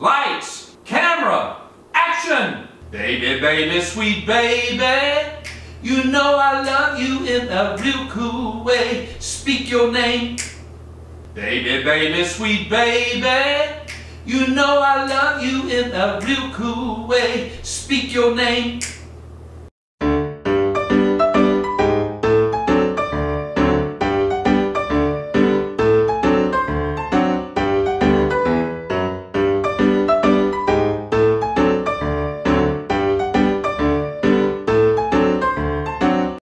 Lights, camera, action! Baby, baby, sweet baby, you know I love you in a real cool way. Speak your name. Baby, baby, sweet baby, you know I love you in a real cool way. Speak your name.